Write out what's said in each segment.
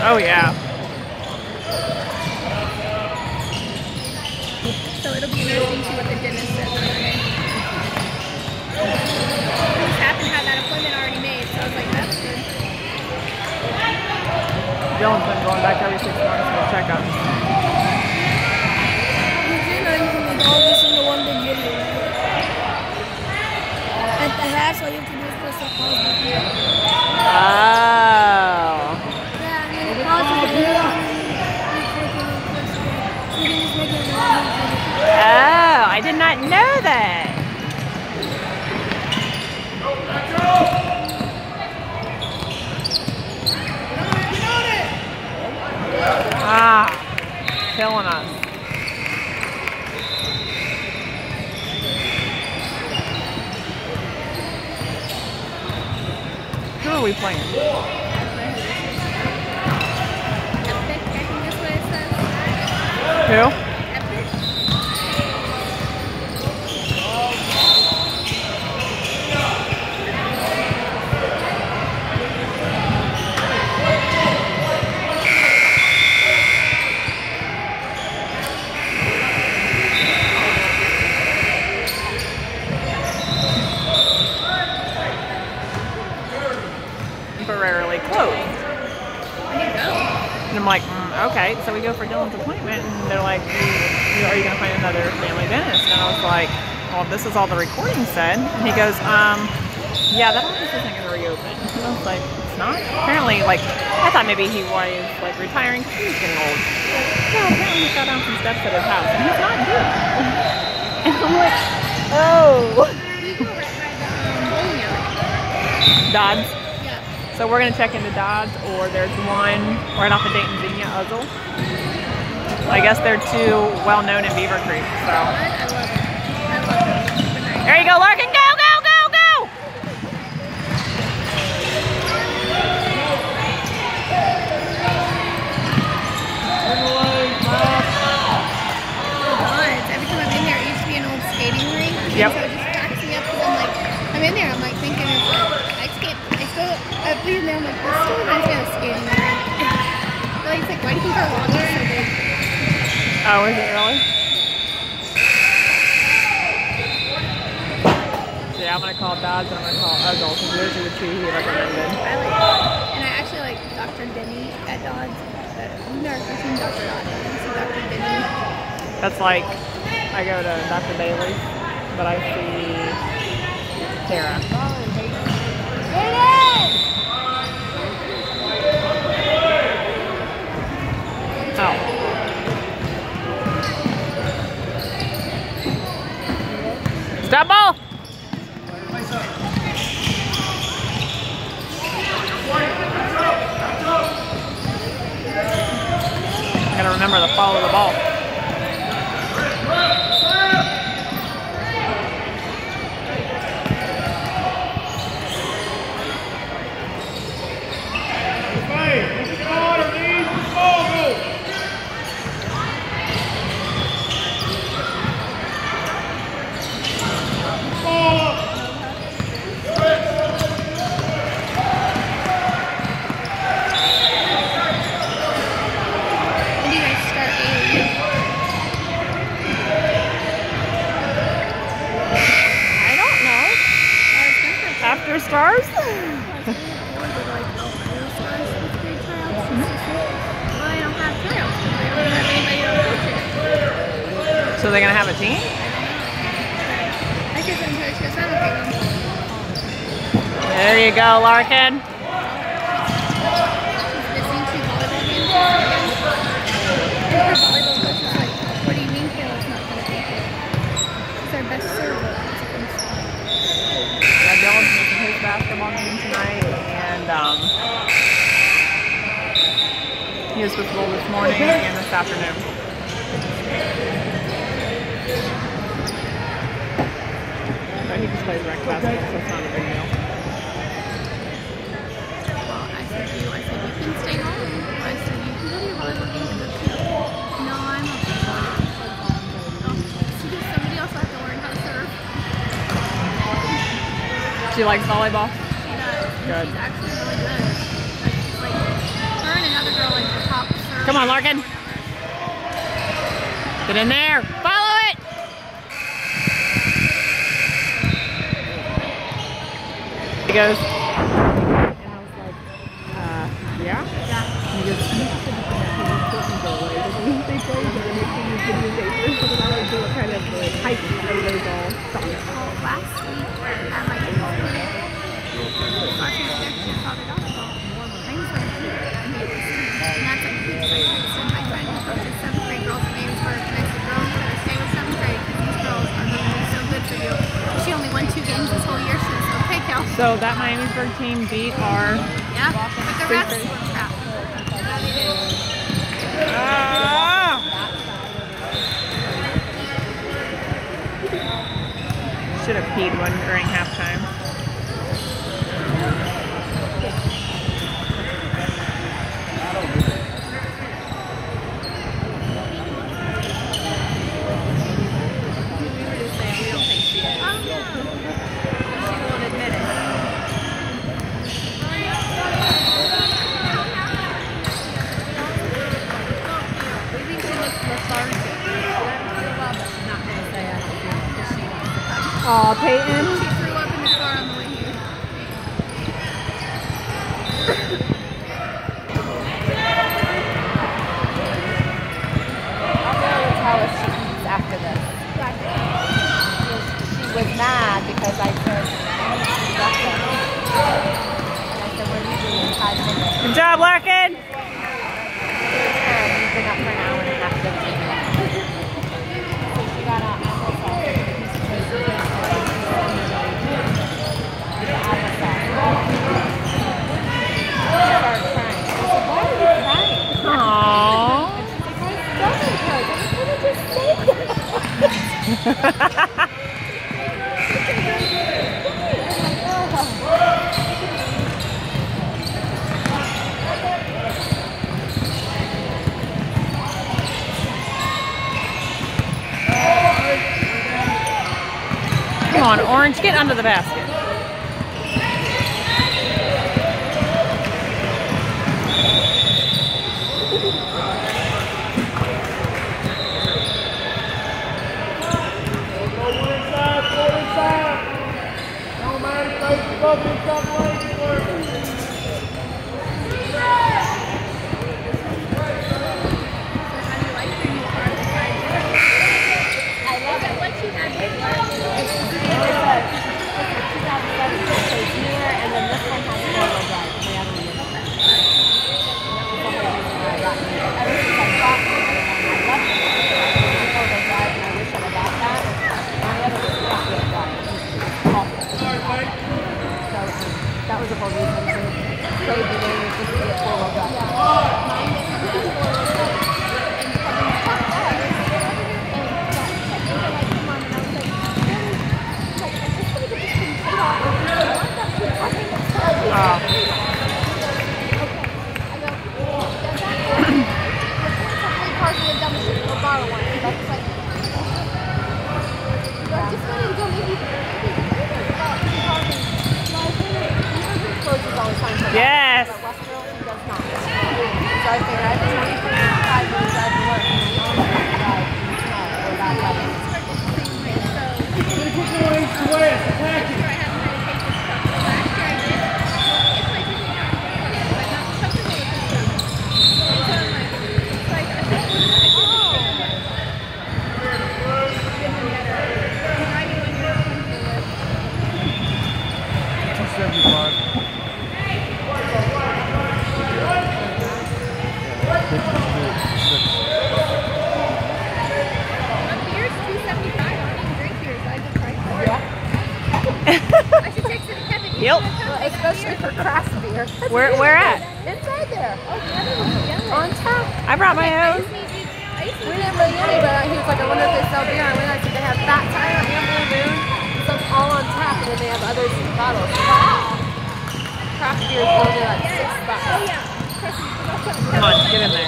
Oh, yeah. So it'll be interesting to see what the dentist says on it. I just happened to have that appointment already made, so I was like, that's good. Dylan's been going back every 6 months for checkups. At the hatch, all you have to do is press the pause button. Oh. Yeah, and then it pauses the video and then you click it and press it. So you can just make it long. Oh, I did not know that. Ah, killing us. Who are we playing? Epic, I think that's what it says. Who? Epic. Temporarily closed. Where do you go? And I'm like, okay. So we go for Dylan's appointment, and they're like, are you going to find another family dentist? And I was like, well, this is all the recording said. And he goes, yeah, that office isn't going to reopen. And I was like, it's not? Apparently, like, I thought maybe he was like retiring because he was getting old. No, apparently he fell down some steps at his house, and he's not doing it. And I'm like, oh. We go right by the bowling alley. Dodds. Yeah. So we're going to check into Dodds, or there's one right off of Dayton Xenia, Uzzle. I guess they're too well known in Beaver Creek. So I love it. I love it. there you go, Larkin. Go, go, go, go! Every time I'm in there, it used to be an old skating rink. Yep. So it just cracks me up because I'm like, I'm in there, I'm like thinking, I leave there, I'm like, this still reminds me of a skating rink. Like, it's like, why do you think our lawn is so big? Oh, is it really? Yeah, I'm going to call Dodds and I'm going to call Uzzle because those are the two he recommended. I like that. And I actually like Dr. Denny at Dodds. I've never seen Dr. Dodd. I see Dr. Denny. That's like, I go to Dr. Bailey, but I see Tara. Oh. Stop ball! I gotta remember to follow the ball. After stars? So they're gonna have a team? There you go, Larkin. What do you mean Kayla's not gonna be here? She's our best server. Yeah, Dylan's making his basketball game tonight, and he was with Will this morning and this afternoon. But he just plays rec basketball, so it's not a big deal. Well, I said you can stay home. I said you can go to your volleyball game. No, I'm okay. Oh, somebody else will have to learn how to serve. She likes volleyball? She does. Good. She's actually really good. Like her and another girl like Come on, Larkin. Get in there. Follow it. He goes. And I was like, yeah? Yeah. And he goes, they play there and making these videotapers. So then I like do a kind of like hype and everybody's all stuck. Well, last week at my kids' meeting, watching the picture of the dodgeball. I was like, and that's a huge success. And my friend who coaches 7th grade girls in Louisville, and I said, girl, you better stay with 7th grade because these girls are going to be so good for you. She only won 2 games this whole year. She was okay, Cal. So that Miamisburg team beat our... Yeah, but the refs were crap. Should have peed one during halftime. Aw, Peyton. She threw up in the car on the way here. I'll be able to tell if she eats after this. She was mad because I said, nothing. And I said, what are you doing in 5 minutes? Good job, Larkin. You've been up for an hour and a half, 15 minutes. So she got out and I said, Come on, Orange, get under the basket. That was the whole reason to trade the name just to get four-wheel drive. Yes. But Westboro, he does not. So I figured I've been 25 years I've worked and I know I'm not right. It's not or that way. Yep. Well, especially for craft beer. Where at? It's right there. On tap. I brought my own. We didn't really get any, but he was like, I wonder if they sell beer. I went out and said they have Fat Tire and Blue Moon. So it's all on tap, and then they have other bottles. Wow. Craft beer is only like $6. Come on, get in there.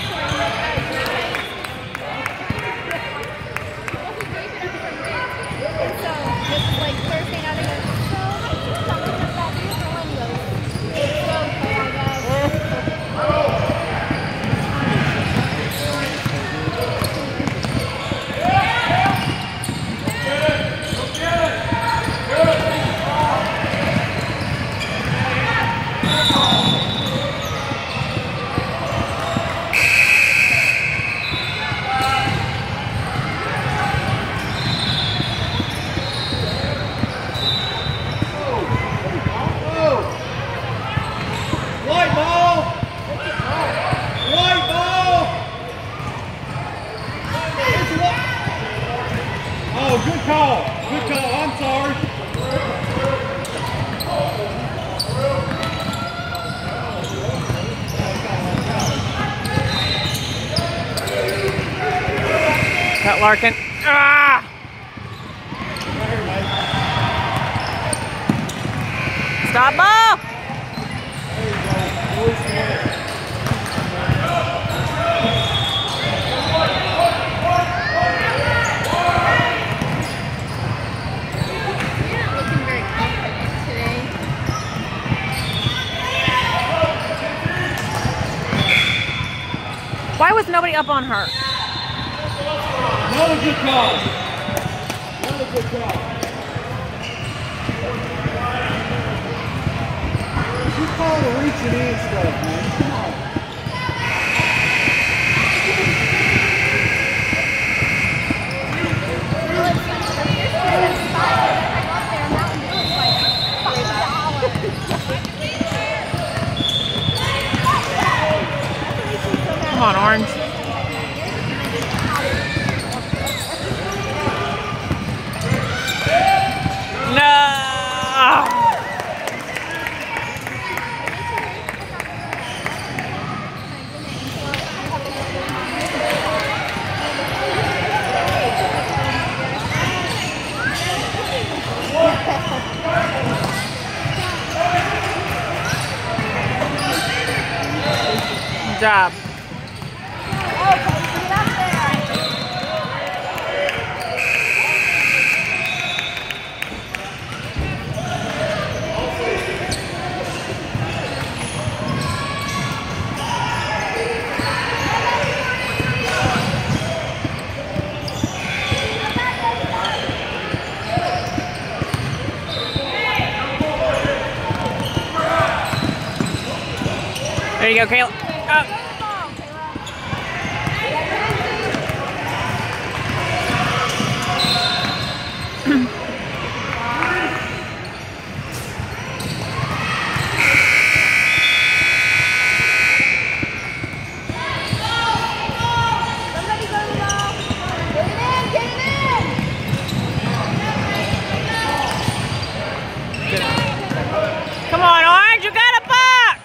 So, just like Thursday night, I go, so I just talking about beer for one of those. It's so cool, I guess. that, Larkin. Ah! Stop ball! You're not looking very confident today. Why was nobody up on her? Another good call. Another good call. You call the reaching in stuff, man. Come on. Come on, Orange. No! Good job. There you go, Kayla. Oh. Come on, Orange, you got a box!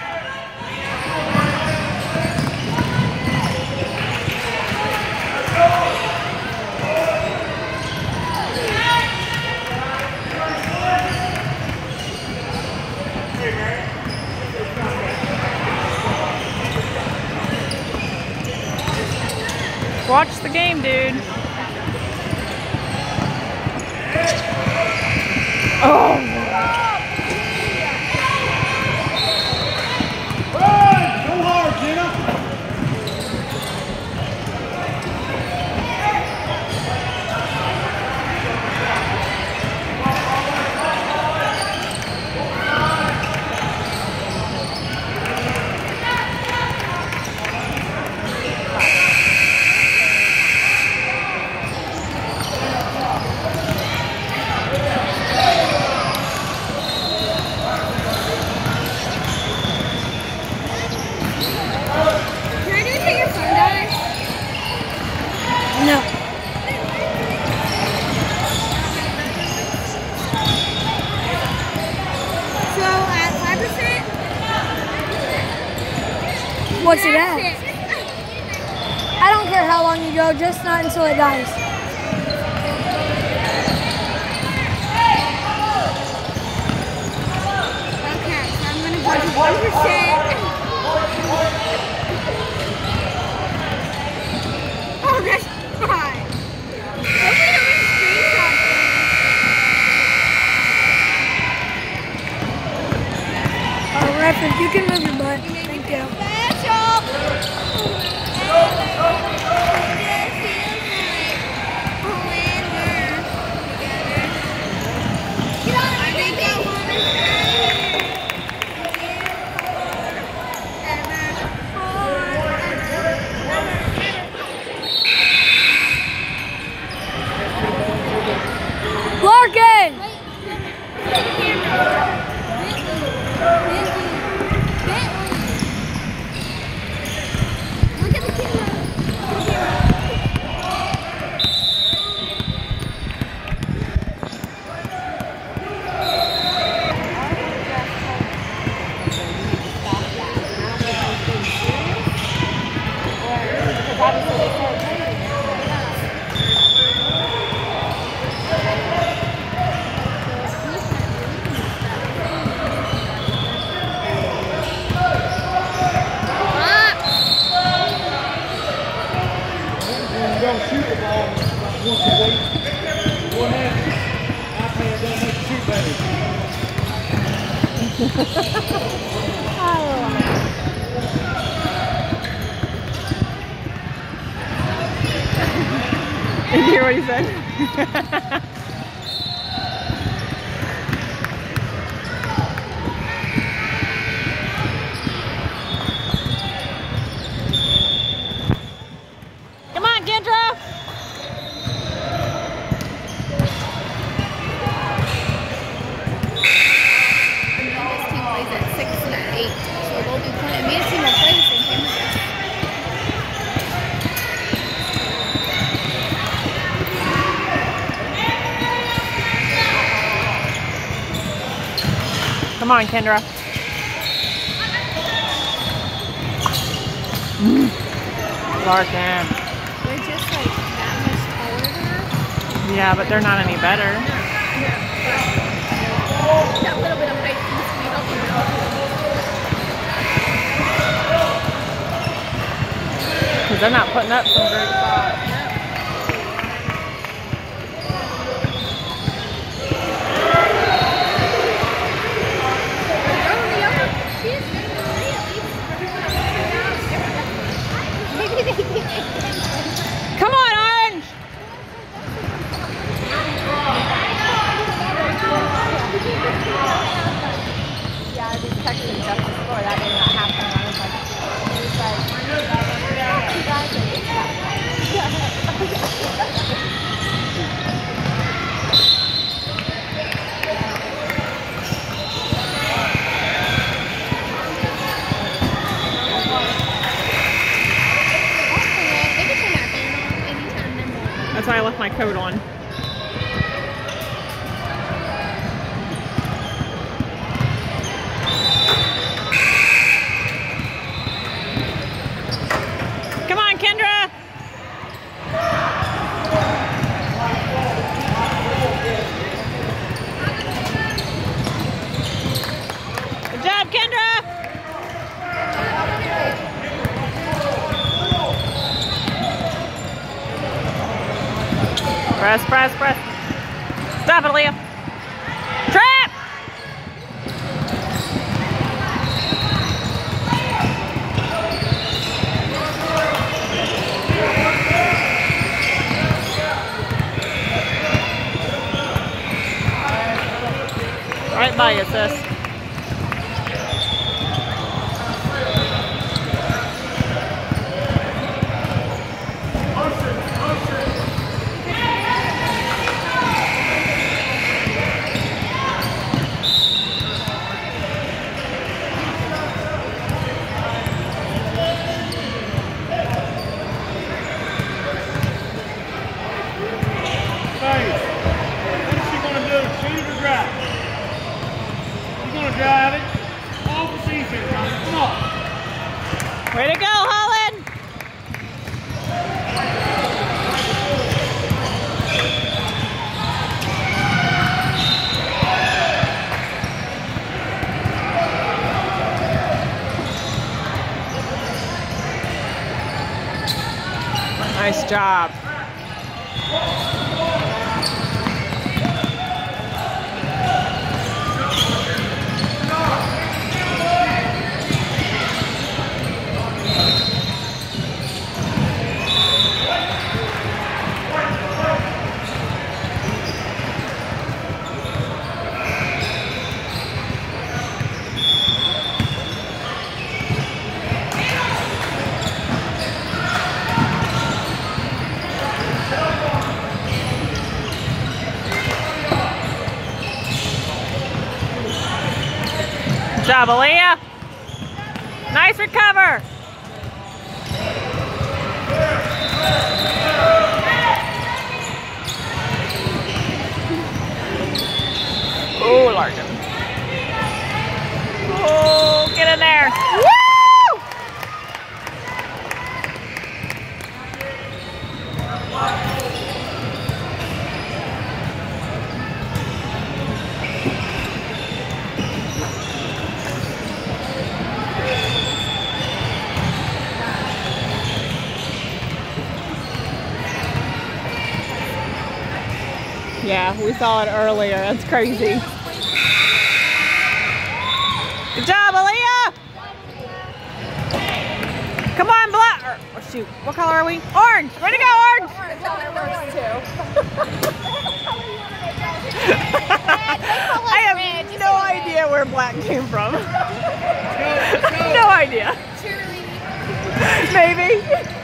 Watch the game, dude. Oh! Go hard, Jenna. Can I do it till your phone dies? No. So at 5%? What's it at? I don't care how long you go, just not until it dies. Okay, so I'm gonna go to 1%. Oh, that's fine. Hopefully I'm gonna screenshot Ref, if you can move your butt. Thank you. Larkin! Look at the camera. Did you hear what he said? Come on, Kendra! This team plays at 6 and at 8, so they'll be playing. Me and team will play the same campus. Come on, Kendra. Larkin. They're just like that much taller than us. Yeah, but they're not any better. That little bit of height needs to be helping out. Because they're not putting up some great shots. Come on, Orange! Yeah, I was texting Jeff before that did not happen. I was like, you guys are That's why I left my coat on. Come on, Kendra! Good job, Kendra! Press, press, press. Stop it, Leah. Trap! Right by you, sis. Drive it. Off the defense, Tommy. Come on. Way to go, Holland! Nice job. Good job, Aaliyah. Nice recover. Oh, Larkin. Oh, get in there. Woo! Yeah, we saw it earlier. That's crazy. Good job, Aaliyah! Come on, black. Oh, shoot. What color are we? Orange! Way to go, orange! Orange on their works too. I have no idea where black came from. No idea. Maybe.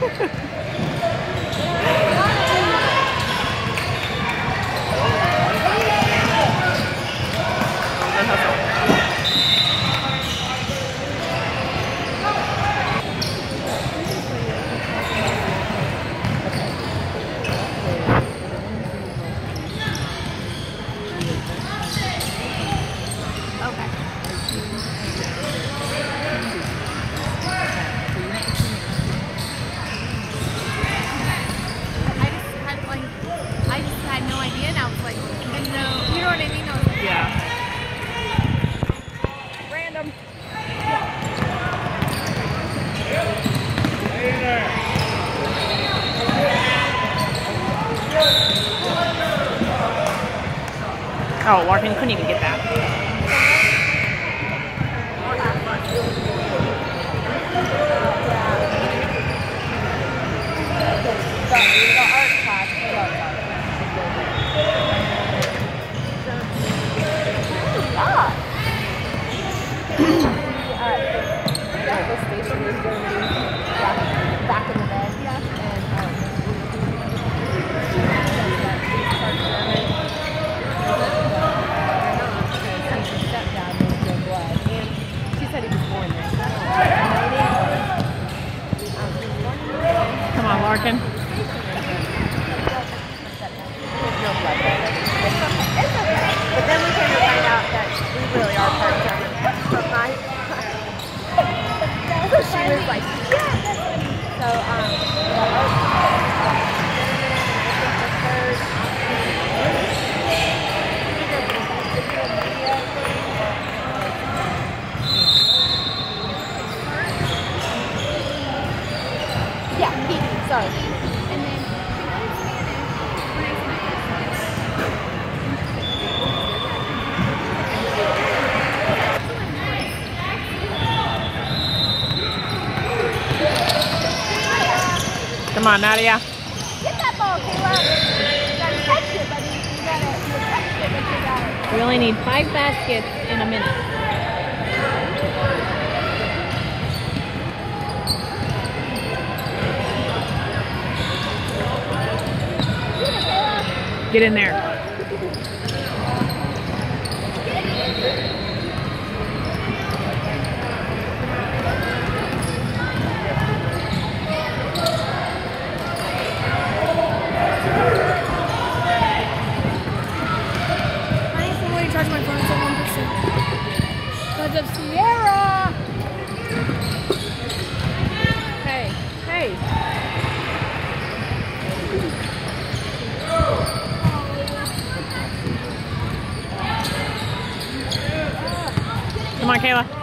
Oh, Larkin couldn't even get that. The art class, I love that. The station was Germany back in the day. Yeah. And her stepdad was Joe Blood, and she said he was born there. Come on, Larkin. But then we came to find out that we really are part German. So she was like, yeah. So, yeah, Phoebe, sorry. And then Come on, Nadia. get that ball, Kayla. You gotta catch it, buddy. You gotta catch it, but you got it. We only need 5 baskets in a minute. Get in there. I need somebody to charge my phone at 1%. Because of Sierra! Hey, hey. Come on, Kayla.